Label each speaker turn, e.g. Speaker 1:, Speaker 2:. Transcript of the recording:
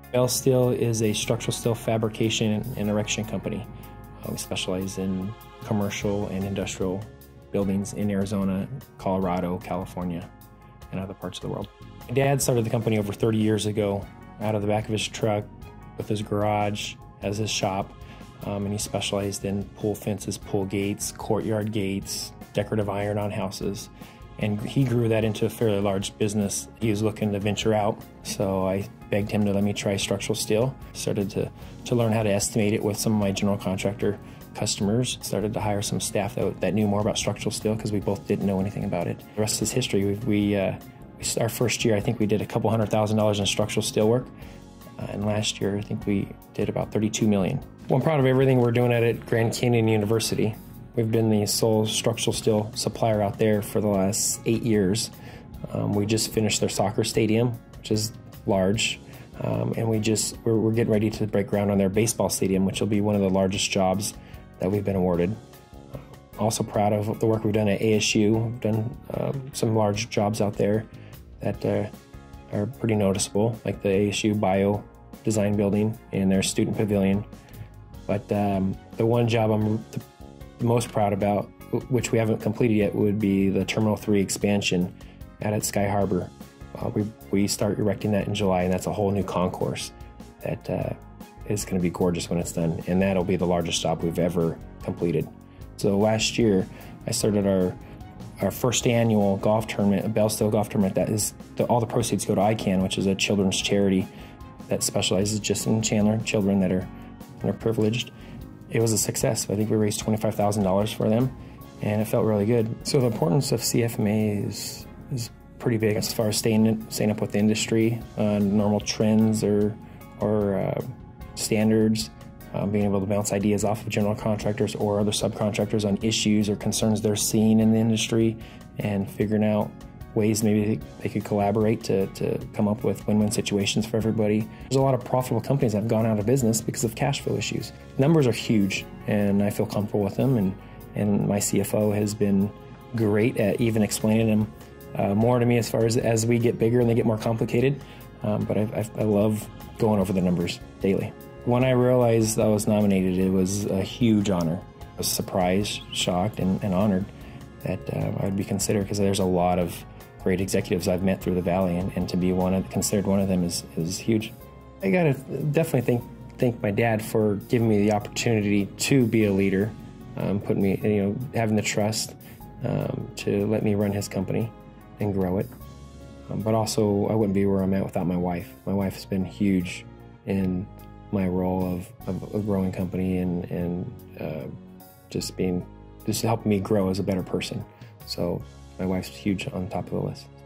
Speaker 1: Bell Steel is a structural steel fabrication and erection company. We specialize in commercial and industrial buildings in Arizona, Colorado, California, and other parts of the world. My dad started the company over 30 years ago out of the back of his truck with his garage as his shop, and he specialized in pool fences, pool gates, courtyard gates, decorative iron on houses. And he grew that into a fairly large business. He was looking to venture out, so I begged him to let me try structural steel. Started to learn how to estimate it with some of my general contractor customers. Started to hire some staff that knew more about structural steel because we both didn't know anything about it. The rest is history. Our first year, I think we did a couple $100,000 in structural steel work. And last year, I think we did about $32 million. Well, I'm proud of everything we're doing at Grand Canyon University. We've been the sole structural steel supplier out there for the last 8 years. We just finished their soccer stadium, which is large, and we're getting ready to break ground on their baseball stadium, which will be one of the largest jobs that we've been awarded. Also proud of the work we've done at ASU. We've done some large jobs out there that are pretty noticeable, like the ASU Bio Design Building and their student pavilion. But the one job I'm the most proud about, which we haven't completed yet, would be the Terminal 3 expansion out at Sky Harbor. We start erecting that in July, and that's a whole new concourse that is going to be gorgeous when it's done, and that'll be the largest job we've ever completed. So last year, I started our first annual golf tournament, a Bell Steel golf tournament. That is all the proceeds go to ICANN, which is a children's charity that specializes just in Chandler children that are underprivileged. It was a success. I think we raised $25,000 for them, and it felt really good. So the importance of CFMA is pretty big as far as staying up with the industry on normal trends or standards, being able to bounce ideas off of general contractors or other subcontractors on issues or concerns they're seeing in the industry, and figuring out ways maybe they could collaborate to come up with win-win situations for everybody. There's a lot of profitable companies that have gone out of business because of cash flow issues. Numbers are huge, and I feel comfortable with them, and my CFO has been great at even explaining them more to me as far as we get bigger and they get more complicated. But I love going over the numbers daily. When I realized I was nominated, it was a huge honor. I was surprised, shocked, and honored that I'd be considered, because there's a lot of great executives I've met through the Valley, and to be considered one of them is huge. I gotta definitely thank my dad for giving me the opportunity to be a leader, putting me, having the trust to let me run his company and grow it. But also, I wouldn't be where I'm at without my wife. My wife has been huge in my role of a growing company and just helping me grow as a better person. So my wife's huge on top of the list.